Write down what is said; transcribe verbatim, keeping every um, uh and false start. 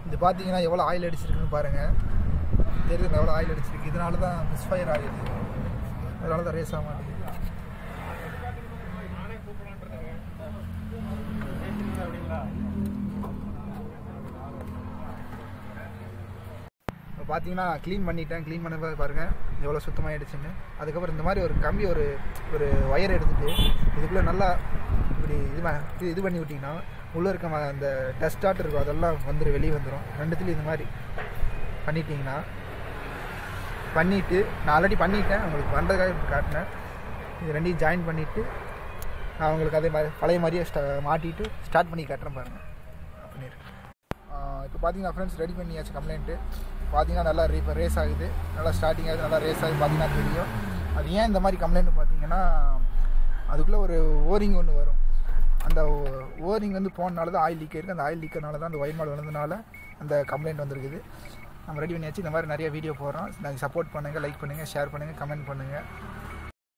இது பார்த்தீங்கன்னா எவ்வளோ ஆயில் அடிச்சிருக்குன்னு பாருங்கள். தெரியுது எவ்வளோ ஆயில் அடிச்சிருக்கு. இதனால தான் மிஸ்ஃபயர் ஆகுது. அதனால தான் ரேஸ் ஆக மாட்டேங்குது. இப்போ பார்த்தீங்கன்னா க்ளீன் பண்ணிட்டேன். க்ளீன் பண்ண பாருங்கள் எவ்வளோ சுத்தமாகிடுச்சுன்னு. அதுக்கப்புறம் இந்த மாதிரி ஒரு கம்பி ஒரு ஒரு ஒயர் எடுத்துகிட்டு இதுக்குள்ளே நல்லா இப்படி இது இது பண்ணி விட்டிங்கன்னா உள்ளே இருக்க அந்த டஸ்டாட் இருக்கும் அதெல்லாம் வந்துடும், வெளியே வந்துடும். ரெண்டுத்துலேயும் இந்த மாதிரி பண்ணிட்டீங்கன்னா பண்ணிவிட்டு நான் ஆல்ரெடி பண்ணிட்டேன், உங்களுக்கு பண்ணுறதுக்காக காட்டினேன். இது ரெண்டையும் ஜாயின் பண்ணிவிட்டு நான் உங்களுக்கு அதே மாதிரி பழைய மாதிரியே ஸ்டா மாட்டிட்டு ஸ்டார்ட் பண்ணி காட்டுறேன் பாருங்கள். பண்ணியிருக்கேன். இப்போ பார்த்தீங்கன்னா ஃப்ரெண்ட்ஸ் ரெடி பண்ணியாச்சு கம்ப்ளைண்ட்டு. பார்த்தீங்கன்னா நல்லா இப்போ ரேஸ் ஆகுது, நல்லா ஸ்டார்டிங் ஆகுது, நல்லா ரேஸ் ஆகுது. பார்த்தீங்கன்னா தெரியும். அது ஏன் இந்த மாதிரி கம்ப்ளைண்ட் பார்த்தீங்கன்னா அதுக்குள்ளே ஒரு ஓரிங் ஒன்று வரும். அந்த ஓரிங் வந்து போனனால தான் ஆயில் லீக் இருக்குது. அந்த ஆயில் லீக்கனால தான் அந்த ஒயின் மாடல் வந்ததுனால அந்த கம்ப்ளைண்ட் வந்துருக்குது. நம்ம ரெடி பண்ணியாச்சு. இந்த மாதிரி நிறைய வீடியோ போடுறோம். நாங்கள் சப்போர்ட் பண்ணுங்கள், லைக் பண்ணுங்கள், ஷேர் பண்ணுங்கள், கமெண்ட் பண்ணுங்கள்.